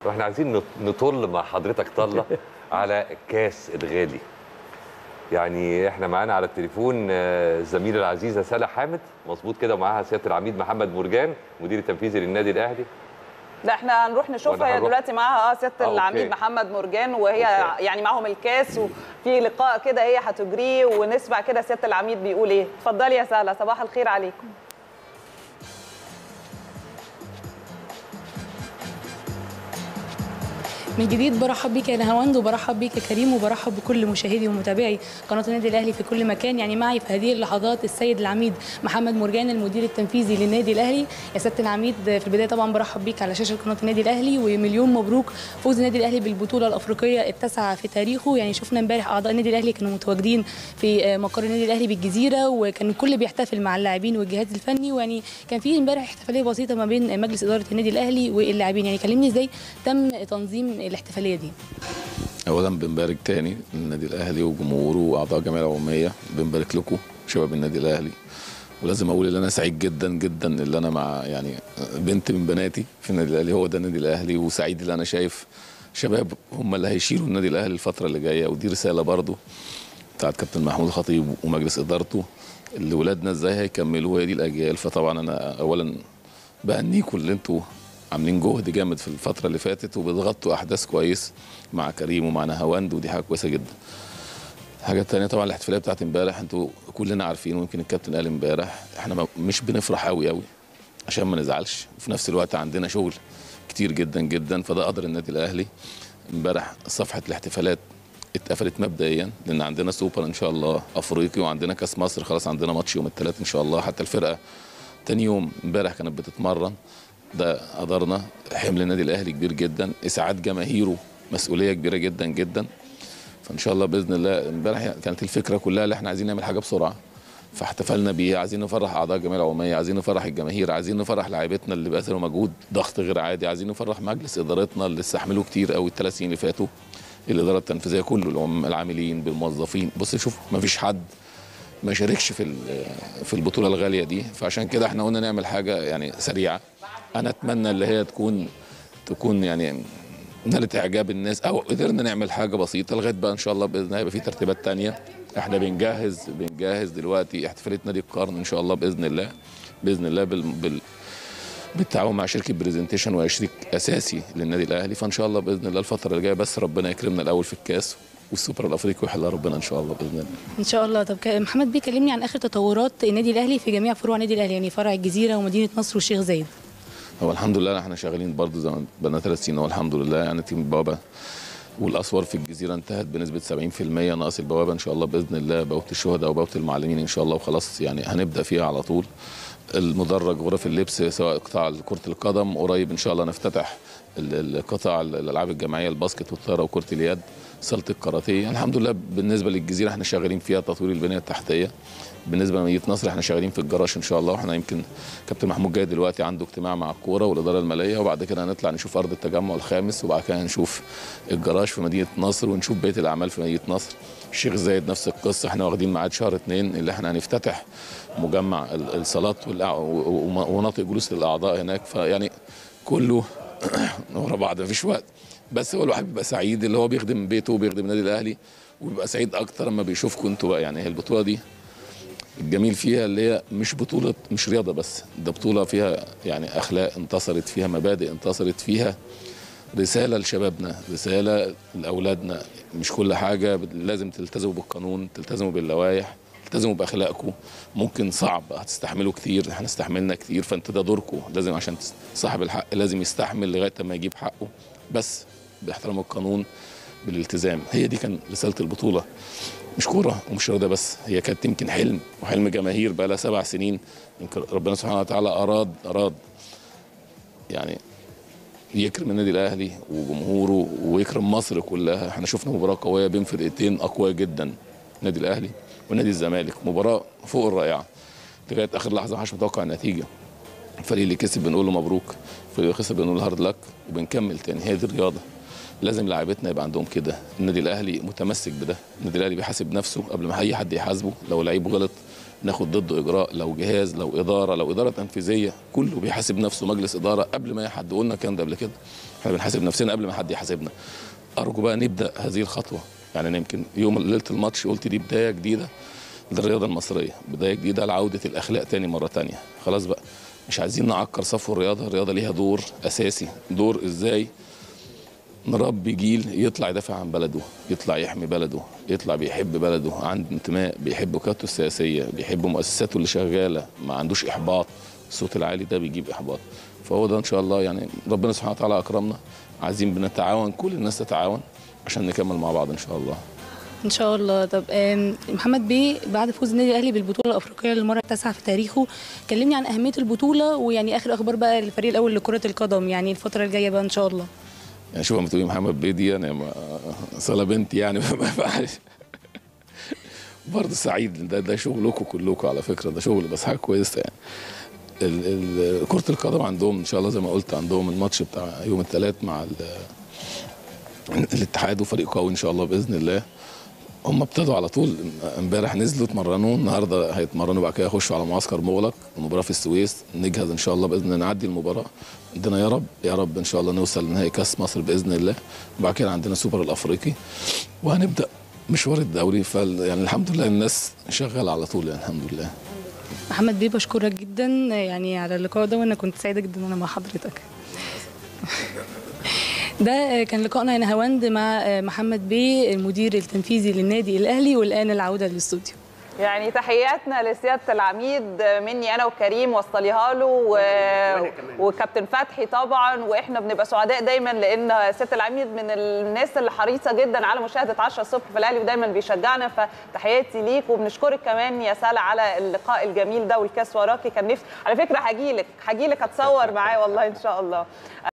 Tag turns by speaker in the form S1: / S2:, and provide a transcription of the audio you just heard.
S1: واحنا عايزين نطل مع حضرتك طله على كاس الغالي. يعني احنا معانا على التليفون الزميله العزيزه سالة حامد، مظبوط كده، ومعاها سياده العميد محمد مرجان مدير التنفيذي للنادي الاهلي.
S2: لا احنا هنروح نشوفها دلوقتي معاها سياده العميد محمد مرجان، وهي يعني معاهم الكاس وفي لقاء كده هي هتجريه، ونسمع كده سياده العميد بيقول ايه. اتفضلي يا سالة، صباح الخير عليكم.
S3: من جديد برحب بيك يا نهاوند، وبرحب بيك يا كريم، وبرحب بكل مشاهدي ومتابعي قناه النادي الاهلي في كل مكان. يعني معي في هذه اللحظات السيد العميد محمد مرجان المدير التنفيذي للنادي الاهلي. يا سياده العميد، في البدايه طبعا برحب بيك على شاشه قناه النادي الاهلي، ومليون مبروك فوز النادي الاهلي بالبطوله الافريقيه التاسعه في تاريخه. يعني شفنا امبارح اعضاء النادي الاهلي كانوا متواجدين في مقر النادي الاهلي بالجزيره، وكان الكل بيحتفل مع اللاعبين والجهاز الفني، ويعني كان في امبارح احتفاليه بسيطه ما بين مجلس اداره النادي الاهلي واللاعبين. يعني كلمني ازاي تم تنظيم الاحتفاليه دي؟
S4: اولا بنبارك تاني للنادي الاهلي وجمهوره واعضاء الجمعيه العموميه، بنبارك لكم شباب النادي الاهلي. ولازم اقول ان انا سعيد جدا جدا اللي انا مع يعني بنت من بناتي في النادي الاهلي، هو ده النادي الاهلي، وسعيد اللي انا شايف شباب هم اللي هيشيلوا النادي الاهلي الفتره اللي جايه. ودي رساله برضو بتاعت كابتن محمود الخطيب ومجلس ادارته اللي ولادنا ازاي هيكملوا، هي دي الاجيال. فطبعا انا اولا بهنيكم اللي انتوا عاملين جهد جامد في الفتره اللي فاتت، وبتغطوا احداث كويس مع كريم ومع نهاوند، ودي حاجه كويسه جدا. الحاجه الثانيه طبعا الاحتفاليه بتاعت امبارح، انتوا كلنا عارفين، ويمكن الكابتن قال امبارح احنا مش بنفرح قوي عشان ما نزعلش، وفي نفس الوقت عندنا شغل كتير جدا جدا. فده قدر النادي الاهلي. امبارح صفحه الاحتفالات اتقفلت مبدئيا، لان عندنا سوبر ان شاء الله افريقي، وعندنا كاس مصر، خلاص عندنا ماتش يوم الثلاث ان شاء الله. حتى الفرقه تاني يوم امبارح كانت بتتمرن. ده قدرنا. حمل النادي الاهلي كبير جدا، اسعاد جماهيره مسؤوليه كبيره جدا جدا. فان شاء الله باذن الله. امبارح كانت الفكره كلها اللي احنا عايزين نعمل حاجه بسرعه، فاحتفلنا بيها. عايزين نفرح اعضاء الجمعيه العموميه، عايزين نفرح الجماهير، عايزين نفرح لاعيبتنا اللي بذلوا مجهود ضغط غير عادي، عايزين نفرح مجلس ادارتنا اللي استحملوا كتير قوي الثلاث سنين اللي فاتوا، الاداره التنفيذيه كله، العاملين بالموظفين. بص شوف ما فيش حد ما شاركش في البطوله الغاليه دي. فعشان كده احنا قلنا نعمل حاجه يعني سريعه. انا اتمنى اللي هي تكون يعني نالت اعجاب الناس، او قدرنا نعمل حاجه بسيطه لغايه بقى ان شاء الله باذن الله يبقى في ترتيبات ثانيه. احنا بنجهز دلوقتي احتفاليه نادي القرن ان شاء الله باذن الله بالتعاون مع شركه بريزنتيشن، وهي شريك اساسي للنادي الاهلي. فان شاء الله باذن الله الفتره اللي جايه بس ربنا يكرمنا الاول في الكاس والسوبر الافريقي ويحلها ربنا ان شاء الله باذن الله.
S3: ان شاء الله. طب محمد بيكلمني عن اخر تطورات النادي الاهلي في جميع فروع النادي الاهلي، يعني فرع الجزيره ومدينه نصر والشيخ زايد.
S4: هو الحمد لله احنا شغالين برضه زي ما بقالنا 3 سنين، والحمد لله. يعني تيم البوابه والاسوار في الجزيره انتهت بنسبه 70%، ناقص البوابه ان شاء الله باذن الله، بوابه الشهداء وبوابه المعلمين ان شاء الله، وخلاص يعني هنبدا فيها على طول. المدرج، غرف اللبس، سواء قطاع كره القدم، قريب ان شاء الله نفتتح القطاع الالعاب الجماعيه، الباسكت والطايره وكره اليد، صاله الكاراتيه. الحمد لله بالنسبه للجزيره احنا شغالين فيها تطوير البنيه التحتيه. بالنسبه لمدينه نصر احنا شغالين في الجراج ان شاء الله، واحنا يمكن كابتن محمود جاي دلوقتي عنده اجتماع مع الكوره والاداره الماليه، وبعد كده هنطلع نشوف ارض التجمع الخامس، وبعد كده هنشوف الجراج في مدينه نصر، ونشوف بيت الاعمال في مدينه نصر. الشيخ زايد نفس القصه، احنا واخدين ميعاد شهر 2 اللي احنا هنفتتح مجمع الصالات ومناطق جلوس للاعضاء هناك. فيعني كله ورا بعض مفيش وقت، بس هو الواحد بيبقى سعيد اللي هو بيخدم بيته وبيخدم النادي الاهلي، وبيبقى سعيد اكتر لما بيشوفكم انتوا بقى. يعني هي البطوله دي الجميل فيها اللي هي مش بطوله، مش رياضه بس، ده بطوله فيها يعني اخلاق انتصرت، فيها مبادئ انتصرت، فيها رساله لشبابنا، رساله لاولادنا. مش كل حاجه لازم تلتزموا بالقانون، تلتزموا باللوائح، تلتزموا باخلاقكم. ممكن صعب هتستحملوا كتير، احنا استحملنا كتير، فانت ده دوركم. لازم عشان صاحب الحق لازم يستحمل لغايه ما يجيب حقه، بس باحترام القانون بالالتزام. هي دي كان رساله البطوله. مش كوره ومش رياضه بس، هي كانت يمكن حلم وحلم جماهير بقى لها 7 سنين. يمكن ربنا سبحانه وتعالى اراد يعني يكرم النادي الاهلي وجمهوره ويكرم مصر كلها. احنا شفنا مباراه قويه بين فرقتين اقوياء جدا، النادي الاهلي ونادي الزمالك، مباراه فوق الرائعه لغايه اخر لحظه. ما حدش متوقع النتيجه. الفريق اللي كسب بنقول له مبروك، الفريق اللي خسر بنقول له هارد لك، وبنكمل تاني. هي دي الرياضه، لازم لاعيبتنا يبقى عندهم كده. النادي الاهلي متمسك بده، النادي الاهلي بيحاسب نفسه قبل ما اي حد يحاسبه. لو لعيب غلط ناخد ضده اجراء، لو جهاز لو اداره تنفيذيه كله بيحاسب نفسه، مجلس اداره قبل ما حد، قلنا الكلام ده قبل كده، احنا بنحاسب نفسنا قبل ما حد يحاسبنا. ارجو بقى نبدا هذه الخطوه، يعني يمكن يوم ليله الماتش قلت دي بدايه جديده للرياضه المصريه، بدايه جديده لعوده الاخلاق تاني مره تانيه. خلاص بقى مش عايزين نعكر صفو الرياضه ليها دور اساسي، دور ازاي نربي جيل يطلع يدافع عن بلده، يطلع يحمي بلده، يطلع بيحب بلده، عنده انتماء، بيحب قيادته السياسيه، بيحب مؤسساته اللي شغاله، ما عندوش احباط. الصوت العالي ده بيجيب احباط، فهو ده ان شاء الله. يعني ربنا سبحانه وتعالى اكرمنا، عايزين بنتعاون، كل الناس تتعاون عشان نكمل مع بعض ان شاء الله.
S3: ان شاء الله. طب محمد بيه، بعد فوز النادي الاهلي بالبطوله الافريقيه للمره التاسعه في تاريخه، كلمني عن اهميه البطوله، ويعني اخر اخبار بقى الفريق الاول لكره القدم، يعني الفتره الجايه بقى ان شاء الله.
S4: يعني شوف لما تقولي محمد بيه دي يعني صاله بنتي يعني ما ينفعش. برضه سعيد، ده شغلكم كلكم على فكره، ده شغل بس حاجه كويسه يعني. كره القدم عندهم ان شاء الله زي ما قلت، عندهم الماتش بتاع يوم الثلاث مع الاتحاد، وفريق قوي ان شاء الله باذن الله. هم ابتدوا على طول، امبارح نزلوا اتمرنوا، النهارده هيتمرنوا، بعد كده يخشوا على معسكر مغلق، المباراه في السويس، نجهز ان شاء الله باذن الله نعدي المباراه. عندنا يا رب يا رب ان شاء الله نوصل لنهائي كاس مصر باذن الله، وبعد كده عندنا سوبر الافريقي، وهنبدا مشوار الدوري. يعني الحمد لله الناس شغاله على طول يعني الحمد لله.
S3: محمد بيه بشكرك جدا يعني على اللقاء ده، وانا كنت سعيده جدا وانا مع حضرتك. ده كان لقائنا هنا هواند مع محمد بيه المدير التنفيذي للنادي الاهلي، والان العوده للاستوديو.
S2: يعني تحياتنا لسياده العميد مني انا وكريم، وصليها له وكابتن فتحي طبعا، واحنا بنبقى سعداء دايما لان سياده العميد من الناس اللي حريصه جدا على مشاهده 10 الصبح في الاهلي، ودايما بيشجعنا، فتحياتي ليك. وبنشكرك كمان يا سالة على اللقاء الجميل ده، والكاس وراكي. كان نفسي على فكره هاجي لك اتصور معاه والله ان شاء الله.